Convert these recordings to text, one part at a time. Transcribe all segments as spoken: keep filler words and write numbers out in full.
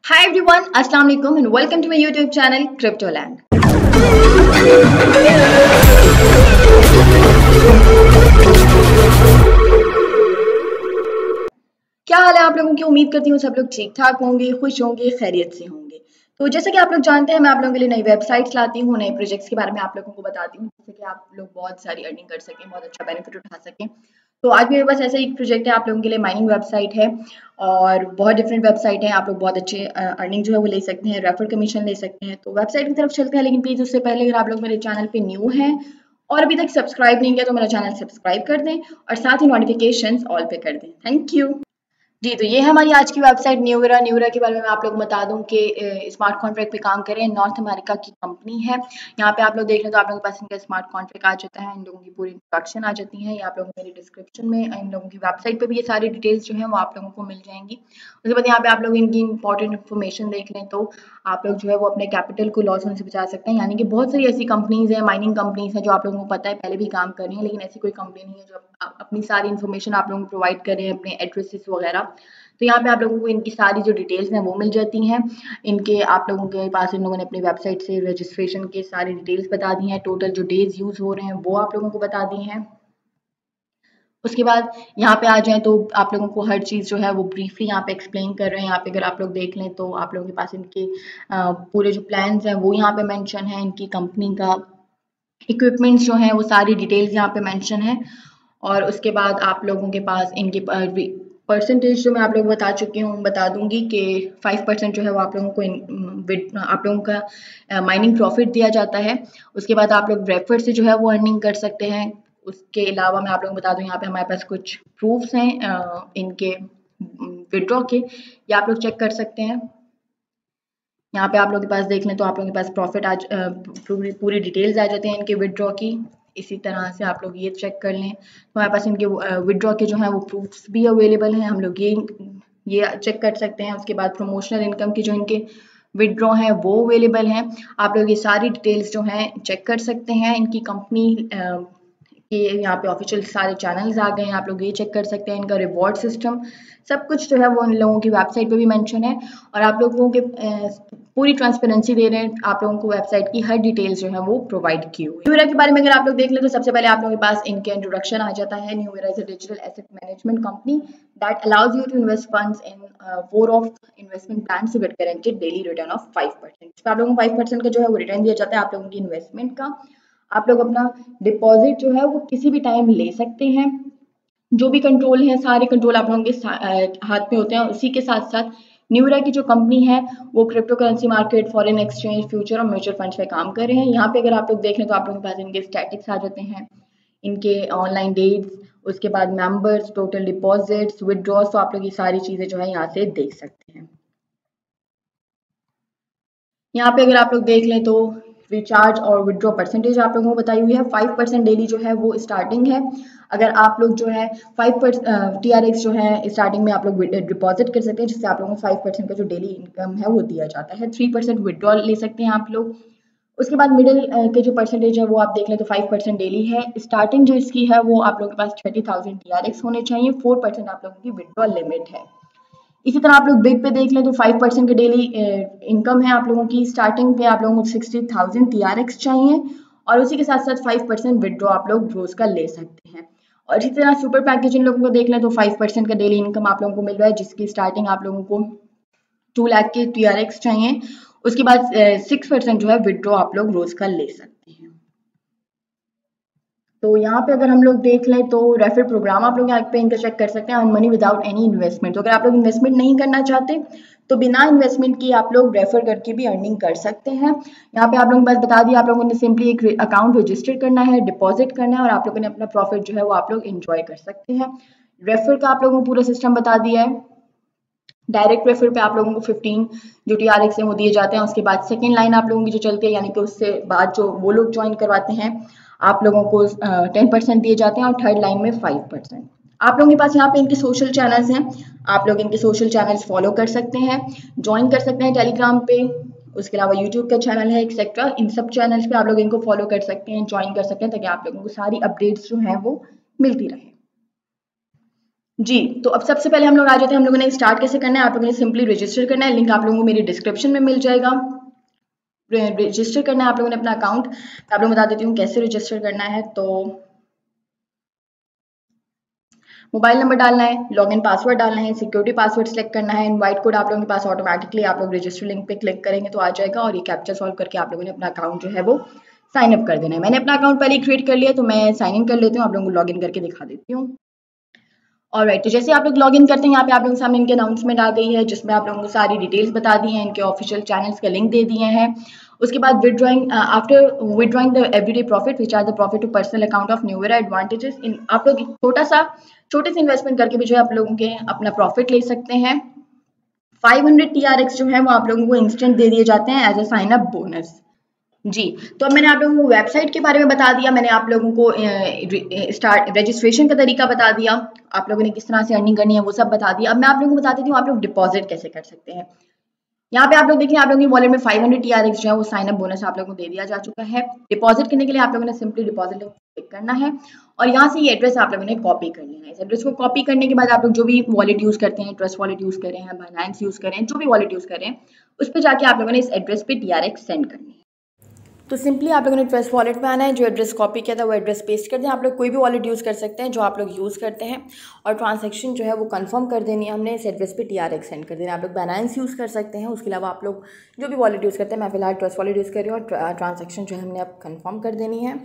Hi everyone, Assalamu alaikum and welcome to my YouTube channel Cryptoland. क्या हाल है आप लोगों की। उम्मीद करती हूँ सब लोग ठीक ठाक होंगे, खुश होंगे, खैरियत से होंगे। तो जैसे कि आप लोग जानते हैं, मैं आप लोगों के लिए नई वेबसाइट्स लाती हूँ, नए प्रोजेक्ट्स के बारे में आप लोगों को बताती हूँ, जिससे कि आप लोग बहुत सारी अर्निंग कर सकें, बहुत अच्छा बेनिफिट उठा सकें। तो आज मेरे पास ऐसा एक प्रोजेक्ट है आप लोगों के लिए। माइनिंग वेबसाइट है और बहुत डिफरेंट वेबसाइट है। आप लोग बहुत अच्छे अर्निंग जो है वो ले सकते हैं, रेफर कमीशन ले सकते हैं। तो वेबसाइट की तरफ चलते हैं, लेकिन प्लीज उससे पहले अगर आप लोग मेरे चैनल पे न्यू हैं और अभी तक सब्सक्राइब नहीं किया तो मेरा चैनल सब्सक्राइब कर दें और साथ ही नोटिफिकेशंस ऑल पे कर दें। Thank you ji. तो ये है हमारी आज की वेबसाइट न्यूवेरा। न्यूवेरा के बारे में मैं आप लोगों को बता दूं कि स्मार्ट कॉन्ट्रैक्ट पे काम करें, नॉर्थ अमेरिका की कंपनी है। यहाँ पे आप लोग देख लें तो आप लोगों के पास इनका स्मार्ट कॉन्ट्रैक्ट आ जाता है, इन लोगों की पूरी इंस्ट्रक्शन आ जाती है। ये आप लोगों को मेरी डिस्क्रिप्शन में, इन लोगों की वेबसाइट पे भी ये सारी डिटेल्स जो है वो आप लोगों को मिल जाएंगी। उसके बाद यहाँ पे आप लोग इनकी इंपॉर्टेंट इन्फॉर्मेशन देख लें तो आप लोग जो है वो अपने कैपिटल को लॉस होने से बचा सकते हैं। यानी कि बहुत सारी ऐसी कंपनीज हैं, माइनिंग कंपनीज हैं, जो आप लोगों को पता है पहले भी काम कर रही हैं, लेकिन ऐसी कोई कंपनी नहीं है जो अपनी सारी इन्फॉर्मेशन आप लोगों को प्रोवाइड कर रहे हैं, अपने एड्रेसेस वगैरह। तो यहाँ पे आप लोगों को इनकी सारी जो डिटेल्स हैं वो मिल जाती हैं। इनके आप लोगों के पास इन लोगों ने अपनी वेबसाइट से रजिस्ट्रेशन के सारी डिटेल्स बता दी हैं, टोटल जो डेज यूज हो रहे हैं वो आप लोगों को बता दी हैं। उसके बाद यहाँ पे आ जाएं तो आप लोगों को हर चीज़ जो है वो ब्रीफली यहाँ पे एक्सप्लेन कर रहे हैं। यहाँ पे अगर आप लोग देख लें तो आप लोगों के पास इनके पूरे जो प्लान्स हैं वो यहाँ पे मेंशन है। इनकी कंपनी का इक्विपमेंट्स जो हैं वो सारी डिटेल्स यहाँ पे मेंशन है। और उसके बाद आप लोगों के पास इनके परसेंटेज जो मैं आप लोगों को बता चुकी हूँ, बता दूंगी कि फाइव परसेंट जो है वो आप लोगों को आप लोगों का माइनिंग प्रॉफिट दिया जाता है। उसके बाद आप लोग रेफर से जो है वो अर्निंग कर सकते हैं। उसके अलावा मैं आप लोगों को बता दूं, यहाँ पे हमारे पास कुछ प्रूफ्स हैं इनके विड्रॉ के, ये आप लोग चेक कर सकते हैं। यहाँ पे आप लोगों के पास देख लें तो आप लोगों के पास प्रॉफिट आज पूरी पूरी डिटेल्स आ जाते हैं इनके विड्रॉ की। इसी तरह से आप लोग ये चेक कर लें तो हमारे पास इनके विड्रॉ के जो है वो प्रूफ्स भी अवेलेबल हैं, हम लोग ये ये चेक कर सकते हैं। उसके बाद प्रमोशनल इनकम की जो इनके विड्रॉ हैं वो अवेलेबल हैं। आप लोग ये सारी डिटेल्स जो हैं चेक कर सकते हैं। इनकी कंपनी के यहाँ पे ऑफिशियल सारे चैनल्स आ गए हैं, आप लोग ये चेक कर सकते हैं। इनका रिवॉर्ड सिस्टम सब कुछ जो है वो इन लोगों की वेबसाइट पे भी मेंशन है और आप लोगों के पूरी ट्रांसपेरेंसी दे रहे हैं। आप लोगों को वेबसाइट की हर डिटेल्स जो है वो प्रोवाइड की हुई है। न्यूवेरा के बारे में अगर आप लोग देख लें तो सबसे पहले आप लोगों के पास इनके इंट्रोडक्शन आ जाता है। Nuvera is a digital asset management company that allows you to invest funds in four of investment plan to get guaranteed daily return of five percent. आप लोगों को फाइव परसेंट का जो है वो रिटर्न दिया जाता है आप लोगों की इन्वेस्टमेंट का। आप लोग अपना डिपॉजिट जो है वो किसी भी टाइम ले सकते हैं। जो भी कंट्रोल है सारे कंट्रोल आप लोगों के हाथ में होते हैं। उसी के साथ साथ न्यूवेरा की जो कंपनी है वो crypto currency market, foreign exchange, future और म्यूचुअल फंड्स पे काम कर रहे हैं। यहाँ पे अगर आप लोग देखें तो आप लोगों के पास इनके स्टैटिक्स आ जाते हैं, इनके ऑनलाइन डेट्स, उसके बाद मेंबर्स, टोटल डिपॉजिट्स, विदड्रॉज। तो आप लोग ये सारी चीजें जो है यहाँ से देख सकते हैं। यहाँ पे अगर आप लोग देख लें तो रिचार्ज और विड्रॉ परसेंटेज आप लोगों को बताई हुई है। फाइव परसेंट डेली जो है वो स्टार्टिंग है। अगर आप लोग जो है five percent T R X जो है स्टार्टिंग में आप लोग डिपॉजिट कर सकते हैं, जिससे आप लोगों को फाइव परसेंट का जो डेली इनकम है वो दिया जाता है। थ्री परसेंट विड्रॉ ले सकते हैं आप लोग। उसके बाद मिडिल के जो परसेंटेज है वो आप देख लें तो फाइव परसेंट डेली है। स्टार्टिंग जो इसकी है वो आप लोगों के पास thirty thousand T R X होने चाहिए। फोर परसेंट आप लोगों की विड्रॉ लिमिट है। इसी तरह आप लोग बिग पे देख लें तो फाइव परसेंट की डेली इनकम है आप लोगों की। स्टार्टिंग पे आप लोगों को sixty thousand T R X चाहिए और उसी के साथ साथ फाइव परसेंट विड्रॉ आप लोग रोज का ले सकते हैं। और इसी तरह सुपर पैकेज इन लोगों को देख लें तो फाइव परसेंट का डेली इनकम आप लोगों को मिल रहा है, जिसकी स्टार्टिंग आप लोगों को टू लाख के टी आर एक्स चाहिए। उसके बाद सिक्स परसेंट जो है विड्रॉ आप लोग रोज का ले सकते हैं। तो यहाँ पे अगर हम लोग देख लें तो रेफर प्रोग्राम आप लोग यहाँ पे इनका चेक कर सकते हैं, earn money without any investment. तो अगर आप लोग इन्वेस्टमेंट नहीं करना चाहते तो बिना इन्वेस्टमेंट की आप लोग रेफर करके भी अर्निंग कर सकते हैं। यहाँ पे आप लोगों को बस बता दिया, आप लोगों ने सिंपली एक अकाउंट रजिस्टर करना है, डिपॉजिट करना है और आप लोगों ने अपना प्रॉफिट जो है वो आप लोग इंजॉय कर सकते हैं। रेफर का आप लोगों को पूरा सिस्टम बता दिया है। डायरेक्ट रेफर पे आप लोगों को फिफ्टीन जो टी आर एक्स है वो दिए जाते हैं। उसके बाद सेकेंड लाइन आप लोगों की जो चलती है, यानी कि उससे बाद जो वो लोग ज्वाइन करवाते हैं आप लोगों को टेन परसेंट दिए जाते हैं और थर्ड लाइन में फाइव परसेंट। आप लोगों के पास यहाँ पे इनके सोशल चैनल्स हैं, आप लोग इनके सोशल चैनल्स फॉलो कर सकते हैं, ज्वाइन कर सकते हैं टेलीग्राम पे। उसके अलावा यूट्यूब का चैनल है एक्सेट्रा, इन सब चैनल्स पे आप लोग इनको फॉलो कर सकते हैं, ज्वाइन कर सकते हैं, ताकि आप लोगों को सारी अपडेट्स जो हैं वो मिलती रहे। जी, तो अब सबसे पहले हम लोग आ जाते हैं, हम लोगों ने स्टार्ट कैसे करना है। आप लोगों ने सिंपली रजिस्टर करना है, लिंक आप लोगों को मेरी डिस्क्रिप्शन में मिल जाएगा। रजिस्टर करना है आप लोगों ने अपना अकाउंट। आप लोगों को बता देती हूँ कैसे रजिस्टर करना है। तो मोबाइल नंबर डालना है, लॉगिन पासवर्ड डालना है, सिक्योरिटी पासवर्ड सेलेक्ट करना है, इनवाइट कोड आप लोगों के पास ऑटोमेटिकली आप लोग रजिस्टर लिंक पे क्लिक करेंगे तो आ जाएगा और ये कैप्चा सॉल्व करके आप लोगों ने अपना अकाउंट जो है वो साइन अप कर देना है। मैंने अपना अकाउंट पहले ही क्रिएट कर लिया तो मैं साइन इन कर लेती हूँ, आप लोगों को लॉगिन करके दिखा देती हूँ। ऑलराइट, तो जैसे आप लोग लॉगिन करते हैं यहाँ पे आप लोगों के सामने इनके अनाउंसमेंट आ गई है जिसमें आप लोगों को सारी डिटेल्स बता दी हैं, इनके ऑफिशियल चैनल्स के लिंक दे दिए हैं। उसके बाद withdrawing after withdrawing the everyday profit which are the profit to personal account of Nuvera advantages in, आप लोग छोटा सा छोटे से इन्वेस्टमेंट करके भी जो है आप लोगों के अपना प्रॉफिट ले सकते हैं। Five hundred T R X जो है वो आप लोगों को इंस्टेंट दे दिए जाते हैं as a sign up bonus. जी, तो अब मैंने आप लोगों को वेबसाइट के बारे में बता दिया, मैंने आप लोगों को स्टार्ट रजिस्ट्रेशन का तरीका बता दिया, आप लोगों ने किस तरह से अर्निंग करनी है वो सब बता दिया। अब मैं आप लोगों को बता देती हूँ आप लोग डिपॉजिट कैसे कर सकते हैं। यहाँ पे आप लोग देखिए आप लोगों की वॉलेट में five hundred T R X जो है वो साइन अप बोनस आप लोगों को दे दिया जा चुका है। डिपॉजिट करने के लिए आप लोगों ने सिंपली डिपॉजिट लिंक क्लिक करना है और यहाँ से ये एड्रेस आप लोगों ने कॉपी कर लेना है। इस एड्रेस को कॉपी करने के बाद आप लोग जो भी वॉलेट यूज करते हैं, ट्रस्ट वॉलेट यूज कर रहे हैं, बाइनेंस यूज कर रहे हैं, जो भी वॉलेट यूज कर रहे हैं उस पर जाके आप लोगों ने इस एड्रेस पे टी आर एक्स सेंड करनी है। तो सिंपली आप लोगों ने ट्रस्ट वॉलेट में आना है, जो एड्रेस कॉपी किया था वो एड्रेस पेस्ट कर दें। आप लोग कोई भी वॉलेट यूज़ कर सकते हैं जो आप लोग यूज़ करते हैं और ट्रांजैक्शन जो है वो कंफर्म कर देनी है हमने, इस एड्रेस पे टीआरएक्स सेंड कर देना है। आप लोग बाइनेंस यूज़ कर सकते हैं, उसके अलावा आप लोग जो भी वॉलेट यूज़ करते हैं, मैं फिलहाल ट्रस्ट वॉलेट यूज़ कर रही हूँ और ट्रांजेक्शन जो है हमने अब कन्फर्म कर देनी है।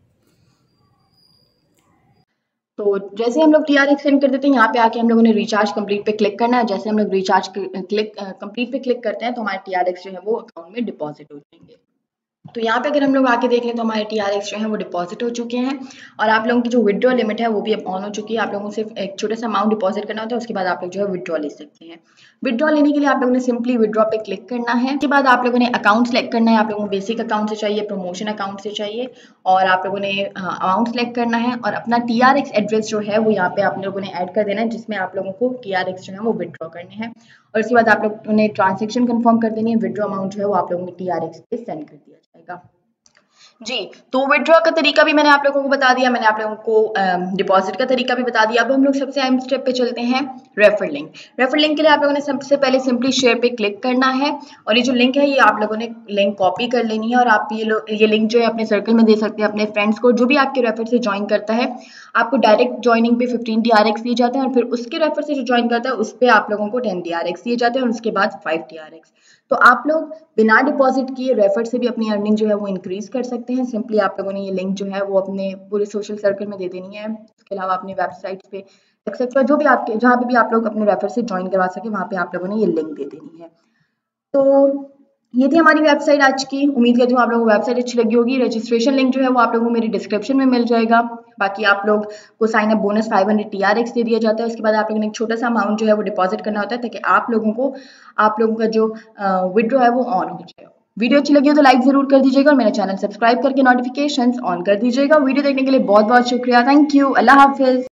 तो जैसे हम लोग टी आर एक्स सेंड कर देते हैं, यहाँ पे आके हम लोगों ने रिचार्ज कंप्लीट पे क्लिक करना है। जैसे हम लोग रिचार्ज क्लिक कंप्लीट पे क्लिक करते हैं तो हमारे टी आर एक्स जो है वो अकाउंट में डिपॉजिट हो जाएंगे। तो यहाँ पे अगर हम लोग आके देख लें तो हमारे टी आर एक्स जो है वो डिपॉजिट हो चुके हैं और आप लोगों की जो विड्रॉ लिमिट है वो भी अब ऑन हो चुकी है। आप लोगों को सिर्फ एक छोटा सा अमाउंट डिपॉजिट करना होता है, उसके बाद आप लोग जो है विड्रॉ ले सकते हैं। विड्रॉ लेने के लिए आप लोगों ने सिंपली विड्रॉ पे क्लिक करना है। उसके बाद आप लोगों ने अकाउंट सेलेक्ट करना है, आप लोगों को बेसिक अकाउंट से चाहिए, प्रमोशन अकाउंट से चाहिए और आप लोगों ने अमाउंट सेलेक्ट करना है और अपना टी आर एक्स एड्रेस जो है वो यहाँ पे आप लोगों ने ऐड कर देना है जिसमें आप लोगों को टी आर एक्स जो है वो विड्रॉ करने हैं और उसके बाद आप लोगों ने ट्रांजेक्शन कंफर्म कर देनी है। विड्रॉ अमाउंट जो है वो आप लोगों ने टी आर एक्स पे सेंड कर दिया जाएगा। जी, तो विड्रॉ का तरीका भी मैंने आप लोगों को बता दिया, मैंने आप लोगों को डिपॉजिट का तरीका भी बता दिया। अब हम लोग सबसे अहम स्टेप पे चलते हैं, रेफर लिंक। रेफर लिंक के लिए आप लोगों ने सबसे पहले सिंपली शेयर पे क्लिक करना है और ये जो लिंक है ये आप लोगों ने लिंक कॉपी कर लेनी है और आप ये लोग ये लिंक जो है अपने सर्कल में दे सकते हैं, अपने फ्रेंड्स को, जो भी आपके रेफर से ज्वाइन करता है आपको डायरेक्ट ज्वाइनिंग पे फिफ्टीन टी आर एक्स दिए जाते हैं और फिर उसके रेफर से जो ज्वाइन करता है उस पर आप लोगों को टेन टी आर एक्स दिए जाते हैं और उसके बाद फाइव टी आर एक्स। तो आप लोग बिना डिपॉजिट किए रेफर से भी अपनी अर्निंग जो है वो इंक्रीज कर सकते हैं। सिंपली आप लोगों ने ये लिंक जो है वो अपने पूरे सोशल सर्कल में दे देनी है, उसके अलावा अपनी वेबसाइट पे एक्सेट्रा जो भी आपके जहाँ पे भी आप लोग अपने रेफर से ज्वाइन करवा सके वहाँ पे आप लोगों ने ये लिंक दे देनी है। तो ये थी हमारी वेबसाइट आज की। उम्मीद करती हूँ आप लोगों को वेबसाइट अच्छी लगी होगी। रजिस्ट्रेशन लिंक जो है वो आप लोगों को मेरी डिस्क्रिप्शन में मिल जाएगा। बाकी आप लोग को sign up bonus five hundred T R X दे दिया जाता है। उसके बाद आप लोगों ने एक छोटा सा अमाउंट जो है वो डिपॉजिट करना होता है ताकि आप लोगों को आप लोगों का जो विड्रॉ है वो ऑन हो जाए। वीडियो अच्छी लगी हो तो लाइक जरूर कर दीजिएगा और मेरा चैनल सब्सक्राइब करके नोटिफिकेशंस ऑन कर दीजिएगा। वीडियो देखने के लिए बहुत बहुत शुक्रिया। Thank you. अल्लाह हाफिज।